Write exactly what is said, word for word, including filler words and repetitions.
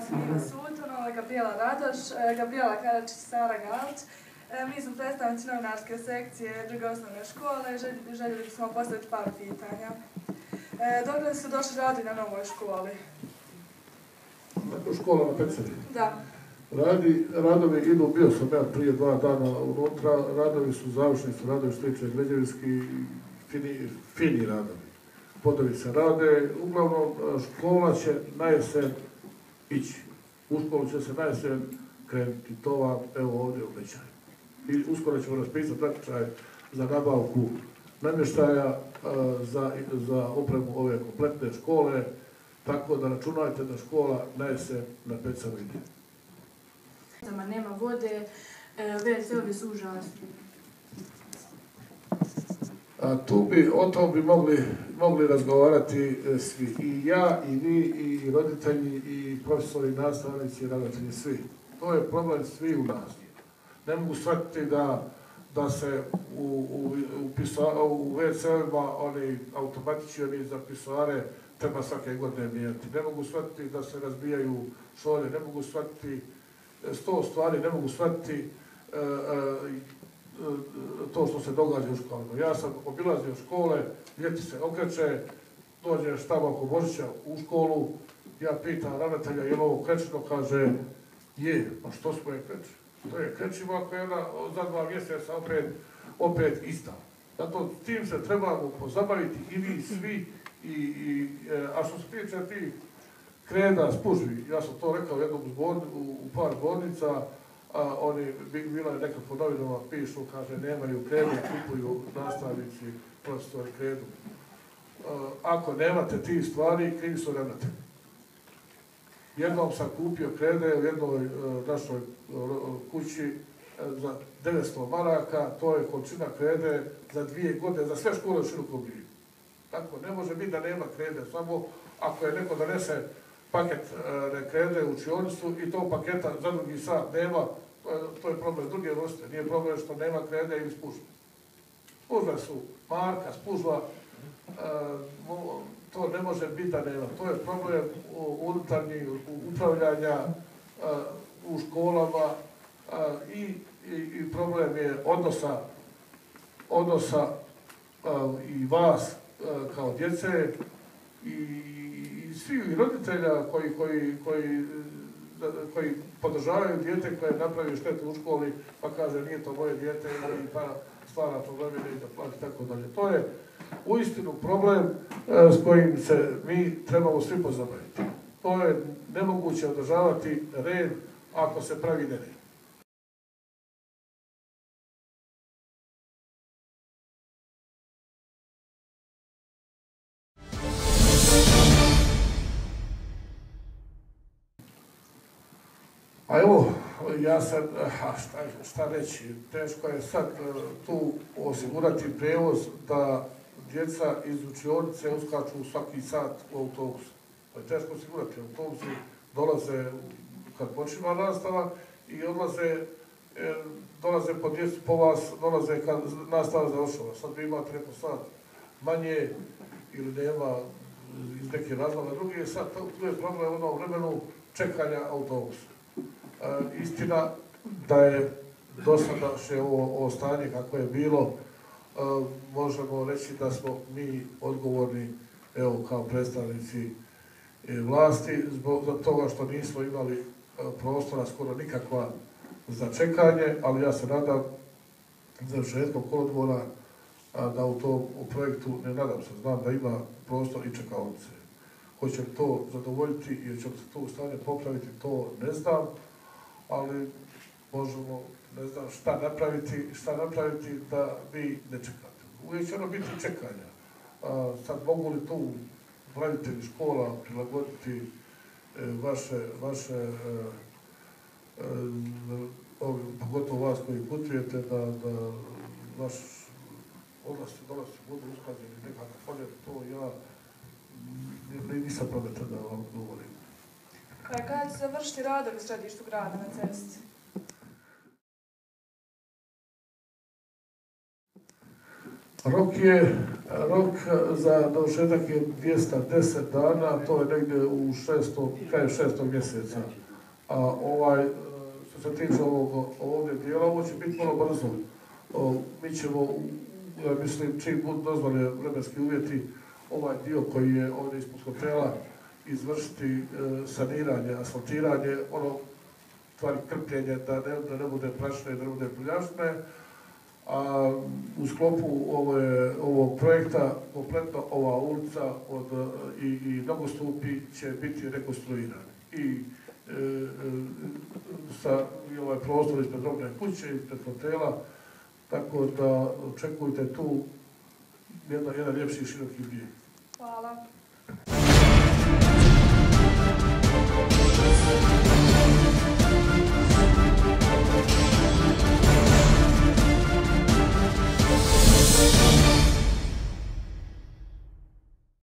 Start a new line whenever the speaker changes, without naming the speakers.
sam Ina Sultanova, Gabriela Radoš, Gabriela Karačić i Sara Galić. Mi smo predstavnici novinarske sekcije druge osnovne škole i željeli bismo postaviti par pitanja. Dokle su došli radi na novoj školi?
Škola na Pecari?
Da.
Radi, radovi idu, bio sam ja prije dva dana unutra, radovi su završni, su radovi što tiče građevinski, fini, fini radovi. Podovi se rade, uglavnom škola će na jesen ići. U školu će se na jesen krenuti, to vam evo ovdje obećajem. I uskoro ćemo raspisati natječaj za nabavku namještaja za, za opremu ove kompletne škole, tako da računajte da škola na jesen na Pecaru ide.
Nema vode, ve ce ovi su užasni.
A tu bi, o tom bi mogli, mogli razgovarati svi, i ja, i vi, i roditelji, i profesori, nastavnici, i ravnatelji, svi. To je problem svi u nas. Ne mogu shvatiti da, da se u, u, u, pisa, u ve ce ovima oni automatični za pisoare treba svake godine mijenjati. Ne mogu shvatiti da se razbijaju šolje, ne mogu shvatiti sto stvari, ne mogu shvatiti e, e, to što se događa u školama. Ja sam obilazio škole, ljeti se okreće, dođeš tamo oko Božića u školu, ja pitam ravnatelja je li ovo krečino, kaže je, pa što smo je kreći? To je krećivo ako je ona za dva mjeseca opet, opet ista. Zato s tim se trebamo pozabaviti i vi svi, i, i, a što se tiče tih kreda, spužvi, ja sam to rekao jednom zbor, u, u par zbornica, a oni, bila je neka po novinama, pišu, kaže, nemaju kredu, kupuju nastavnici, profesori kredu. A, ako nemate tih stvari, krivi su ravnatelji. Jednom sam kupio krede u jednoj uh, našoj uh, kući uh, za devetsto maraka, to je količina krede za dvije godine, za sve škole široko bili. Tako, ne može biti da nema krede, samo ako je neko donese paket uh, krede u učionicu i tog paketa za drugi sat nema, to je problem druge vrste, nije problem što nema krede ili spužva. Spužve su marka, spužva, uh, to ne može biti da nema. To je problem unutarnjih upravljanja uh, u školama uh, i, i, i problem je odnosa, odnosa uh, i vas uh, kao djece i, i svih roditelja koji, koji, koji, koji podržavaju dijete koje napravi štetu u školi pa kaže nije to moje dijete i pa stvara probleme da plati tako dalje. To je uistinu problem s kojim se mi trebamo svi pozabaviti. To je nemoguće održavati red ako se pravi nered. A evo, ja sad, šta, šta reći, teško je sad tu osigurati prijevoz da djeca iz učionice uskaču svaki sat u autobusu. To je teško osigurati. Autobusi dolaze kad počinje nastava i odlaze, dolaze po djecu, po vas, dolaze kad nastava završava. Sad vi imate neko sat manje ili nema iz neke razloga drugi. Sad tu je problem u onom vremenu čekanja autobusa. E, istina da je do sada ovo, ovo stanje kako je bilo, e, možemo reći da smo mi odgovorni, evo kao predstavnici e, vlasti, zbog toga što nismo imali e, prostora skoro nikakva za čekanje, ali ja se nadam završetkom kolodvora da u tom u projektu, ne nadam se, znam da ima prostor i čekaonice. Hoće li to zadovoljiti ili će li se to u stanje popraviti, to ne znam, ali možemo, ne znam, šta napraviti, šta napraviti da vi ne čekate. Uvijek će ono biti čekanja. A, sad mogu li tu upravitelji škola prilagoditi e, vaše, vaše e, e, ovi, pogotovo vas koji putujete, da, da vaš odlasti dolasti budu usklađeni nekakav polje, to ja nisam pametan da vam govorim.
Kada će završiti radovi u središtu grada na cesti?
Rok je, rok za dovršetak je dvjesto deset dana, to je negdje u šestom, kraju šestog mjeseca. A ovaj, što se tiče ovog ovdje dijela, ovo će biti malo brzo. O, mi ćemo, ja mislim, čim budu dozvoljeni vremenski uvjeti, ovaj dio koji je ovdje ispod hotela, izvršiti e, saniranje, asfaltiranje, ono, stvari krpljenje, da ne, da ne bude prašne, da ne bude prljašne. A u sklopu ove, ovog projekta kompletno ova ulica od, i, i nogostupi će biti rekonstruirani. I, e, e, sa, i ovaj prostor ispred robne kuće, ispred hotela, tako da očekujte tu jedan, jedan ljepši široki bijeg.
Hvala.